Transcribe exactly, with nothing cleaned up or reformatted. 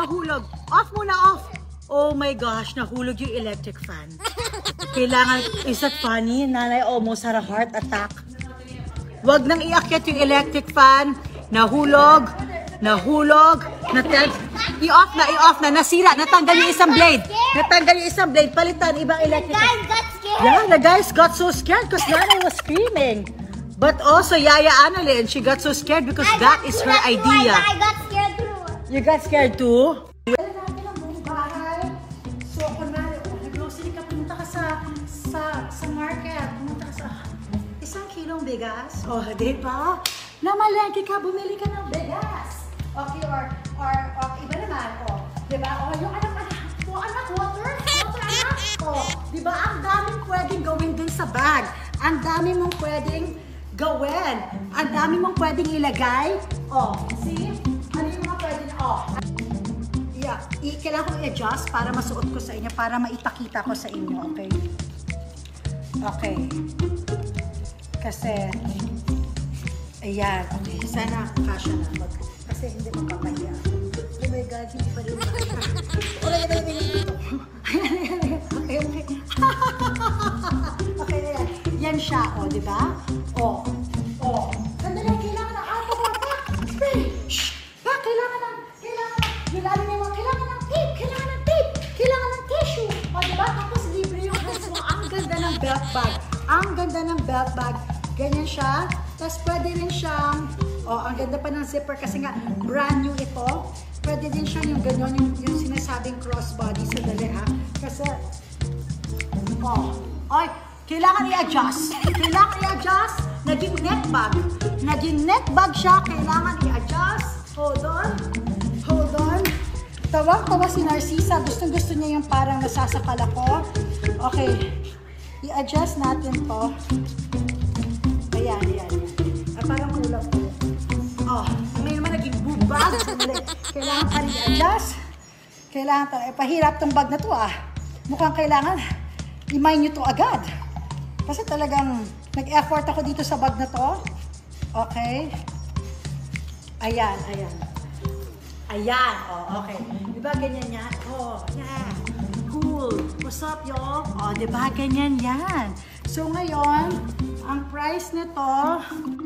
mahulog. Off muna, off. Oh my gosh, nahulog yung electric fan. Kailangan, is that funny? Nanay almost had a heart attack. Wag nang iakyat yung electric fan. Nahulog. Nahulog. Natal I-off na, i-off na. Nasira. Natanggal yung isang blade. Natanggal yung isang blade. Palitan, ibang electric fan. The guys got scared. Yeah, the guys got so scared because Nanay was screaming. But also, Yaya Annalyn, she got so scared because I that got, is her I, idea. I got scared too. You got scared too? Wala natin ang buong bahay. So, kunwari, oh, nag-grocery ka, pumunta ka sa, sa, sa market, pumunta ka sa isang kilong bigas. Oh, di ba? Namalengke ka, bumili ka ng bigas. Okay, or, or, or iba naman, oh, di ba? Oh, yung anak, anak, oh, anak, water, water, anak. Oh, di ba? Ang daming pwedeng gawin dun sa bag. Ang dami mong pwedeng gawin. Ang dami mong pwedeng ilagay. Oh, see? Ano yung mga pwedeng, oh. Yeah, I kailangan kong i-adjust para masuot ko sa inyo, para maipakita ko sa inyo, okay? Okay. Kasi, ayan, okay. Sana kasha na. Mag, kasi hindi magpapahiya. Oh my God, hindi pa rin makasya. Wala na tayo dito. Okay, okay. Okay, ayan. Yan siya, oh, di ba? Oh, oh. Sandali, kailangan ng alcohol, pak! Spray! Shh! Pak, kailangan ng, kailangan ng, nilalim mo, kailangan ng tape, kailangan ng tape, kailangan ng tissue. O, di ba? Tapos libre yung hands mo. Ang ganda ng belt bag. Ang ganda ng belt bag. Ganyan siya. Tapos pwede rin siyang, oh, ang ganda pa ng zipper kasi nga brand new ito. Pwede din siya yung ganyan, yung, yung sinasabing crossbody. Sandali, ha? Kasi, oh, oy, kailangan i-adjust. Kailangan i-adjust. Naging neck bag. Naging neck bag siya. Kailangan i-adjust. Hold on. Hold on. Tawag-tawa si Narcisa. Gustong-gusto niya yung parang nasasakal ako. Okay. I-adjust natin to. Ayan, ayan. Ay, parang kulang po. Oh, may naman naging boob bag. Kailangan pa rin i-adjust. Kailangan pa rin. Pahirap tong bag na to, ah. Mukhang kailangan i-mine nyo to agad. Kasi talagang nag-effort ako dito sa bag na to. Okay. Ayan, ayan. Ayan, oh, okay. Diba ganyan yan? Oh, yeah. Cool. What's up, y'all? Oh, diba ganyan yan? So ngayon, ang price nito,